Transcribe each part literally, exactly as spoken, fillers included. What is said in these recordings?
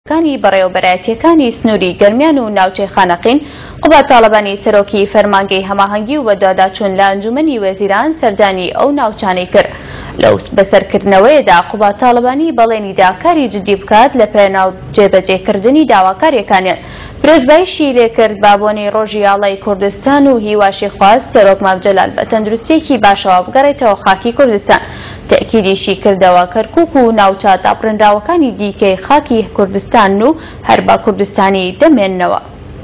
کانی بەڕێوەبەرایەتیەکانی سنووری گەرمیان و ناوچەی خانەقین قوبات تاڵەبانی سەرۆکی فەرمانگەی هەماهەنگی و بەدواداچوون لە ئەنجومەنی وەزیران سەردانی ئەو ناوچانەی کرد. لەو بەسەرکردنەوەیەدا قوبات تاڵەبانی بەڵێنیدا کاری جدی بکات لە پێناو جێبەجێکردنی داواکاریەکانیان. برۆزبایشی لێکرد بابۆنەی ڕۆژی ئاڵای کوردستان و هیواشی خواست سەرۆک مامجەلال بە تەندروستیەکی باشەوە بگەڕێتەوە خاکی کوردستان. تأکیدیشی کردەوە کەرکووک و ناوچە داپڕندراوەکانی دیکەی خاکی کوردستان و هەر بە کوردستانی دەمێننەوە.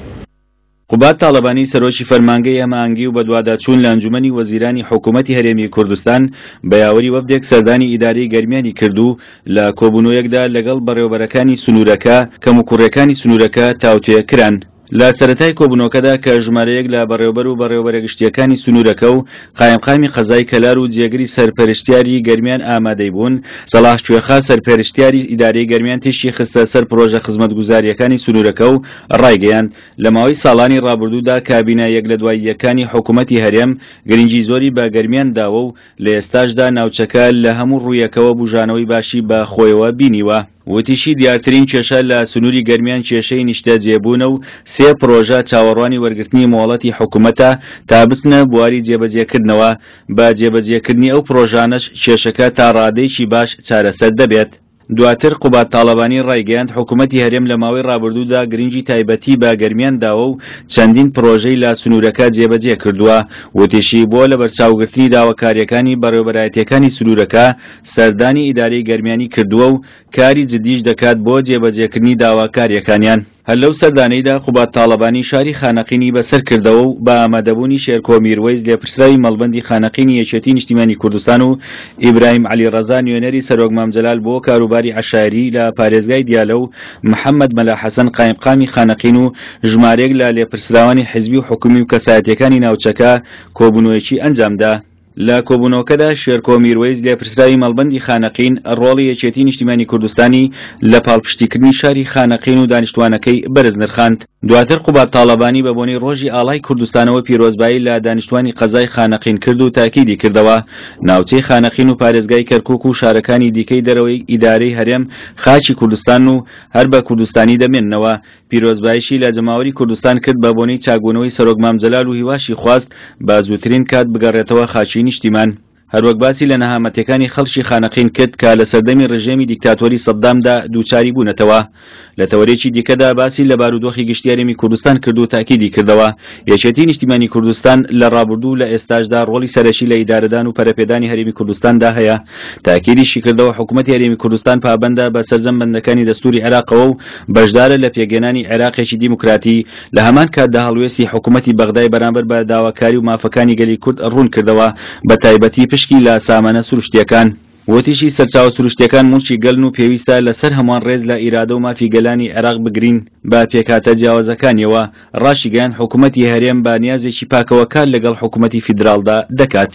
قوبات تاڵەبانی سەرۆکی فەرمانگەی هەماهەنگی و بەدواداچوون لە ئەنجومەنی وەزیرانی حکوومەتی هەرێمی کوردستان بە یاوەری وەفدێک سەردانی ئیدارەی گەرمیانی کردو لە کۆبوونەوەیەکدا لەگەڵ بەڕێوەبەرەکانی سنوورەکە کەموکوڕەکانی سنوورەکە تاوتوێکران. لە سەرەتای کۆبوونەوەکەدا کە ژمارەیەک لە بەڕێوەبەر و بەڕێوەبەرە گشتیەکانی سنوورەکە و قایمقامی قەزای کەلار و جێگری سەرپەرشتیاری گەرمیان ئامادەی بوون، سەڵاح کوێخا سەرپەرشتیاری ئیدارەی گەرمیان تێشی خستە سەر پرۆژە خزمەتگوزاریەکانی سنوورەکە و ڕایگەیاند لە ماوەی ساڵانی ڕابردوودا کابینە یەک لە دواییەکانی حکوومەتی هەرێم گرنگی زۆری بە گەرمیان داوە و لە ئێستاشدا ناوچەکە لە هەموو ڕوویەکەوە بژانەوەی باشی بە خۆیەوە بینیوە. وتیشی دیارترین کێشە لە سنووری گەرمیان کێشەی نیشتە جێبوونە و سێ پرۆژە چاوەڕوانی وەرگرتنی مۆڵەتی حکوومەتە تا بچنە بواری جێبەجێکردنەوە. بە جێبەجێکردنی ئەو پرۆژانەش کێشەکە تا ڕادەیەکی باش چارەسەر دەبێت. دواتر قوبات تاڵەبانی ڕایگەیاند حکوومەتی هەرێم لە ماوەی ڕابردوودا گرنگی تایبەتی بە گەرمیان داوە و چەندین پرۆژەی لە سنوورەکە جێبەجێ کردووە. وتیشی بۆ لە بەرچاوگرتنی داواکاریەکانی بەڕێوەبەرایەتیەکانی سنوورەکە سەردانی ئیدارەی گەرمیانی کردووە و کاری جدیش دەکات بۆ جێبەجێکردنی داواکاریەکانیان. هەر لەو سەردانەیدا قوبات تاڵەبانی شاری خانەقینی بەسەر کردەوە و بە ئامادەبوونی شێرکۆ میروەیز لێپرسراوی مەڵبەندی خانەقینی یەکێتی نیشتیمانی کوردستان و ئیبراهیم عەلیڕەزا نوێنەری سەرۆک مامجەلال بۆ کاروباری عەشایری لە پارێزگای دیالە و محەممەد مەلا حەسەن قایمقامی خانەقین و ژمارەیەک لە لێپرسراوانی حیزبی و حکومی و کەسایەتیەکانی ناوچەکە کۆبوونەوەیەکی ئەنجامدا. لە کۆبوونەوەکەدا شێرکۆ میروەیز لێپرسراوی مەڵبەندی خانەقین ڕۆڵی یەکێتی نیشتیمانی کوردستانی لە پاڵپشتیکردنی شاری خانەقین و دانیشتوانەکەی بەرز نرخاند. دواتر قوبات تاڵەبانی بە بۆنەی ڕۆژی ئاڵای کوردستانەوە پیرۆزبایی لە دانیشتوانی قەزای خانەقین کرد و تاکیدی کردەوە ناوچەی خانەقین و پارێزگای کەرکووک و شارەکانی دیکەی دەرەوەی ئیدارەی هەرێم خاچی کوردستان و هەر بە کوردستانی دەمێننەوە. پیرۆزبایشی لە جەماوەری کوردستان کرد بە بۆنەی چاکبوونەوەی سەرۆک مامجەلال و هیواشی خواست بە زووترین کات بگەڕێتەوە خاچی نیشتیمان. هەروەک باسی لە نەهامەتەکانی خەڵکی خانەقین کرد کە لە سەردەمی ڕژێمی دیکتاتۆری سەددامدا دووچاری بوونەتەوە. لە تەوەرێکی دیکەدا باسی لە بارودۆخی گشتی هەرێمی کوردستان کرد و تاکیدی کردەوە یەکێتی نیشتیمانی کوردستان لە ڕابردوو لە ئێستاشدا ڕۆڵی سەرەکی لە ئیدارەدان و پەرەپێدانی هەرێمی کوردستاندا هەیە. تاکیدیشی کردەوە حکوومەتی هەرێمی کوردستان پابەندە بە سەرجەمبەندەکانی دەستوری عێراقەوە و بەشدارە لە پێگەێنانی عێراقێکی دیموکراتی. لە هەمان کاتدا هەڵوێستی حکوومەتی بەغدای بەرامبەر بە داواکاری و مافەکانی گەلی کورد ڕوون کردەوە بە تایبەتی پشکی لە سامانە سروشتیەکان. وتیشی سەرچاوە سروشتیەکان موچی گەلن و پێویستە لەسەر هەمووان ڕێز لە ئیرادە و مافی گەلانی عێراق بگرین بە پێکاتە جیاوازەکانیەوە. ڕاشیگەیاند حکوومەتی هەرێم با نیازێکی پاکەوە کار لەگەڵ حکوومەتی فیدراڵدا دەکات.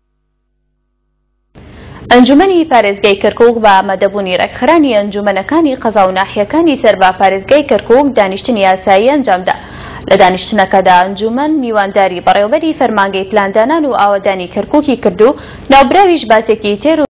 ئەنجومەنی پارێزگای کەرکووک بە ئامادەبوونی ڕێکخراوی ئەنجومەنەکانی قەزا و ناحیەکانی سەر بە پارێزگای کەرکووک دانیشتنی یاسایی ئەنجامدا. لە دانیشتنەکەدا ئەنجومەن میوانداری بەڕێوەبەری فەرمانگەی پلاندانان و ئاوەدانی کەرکووکی کردو ناوبراویش باسێکی تێر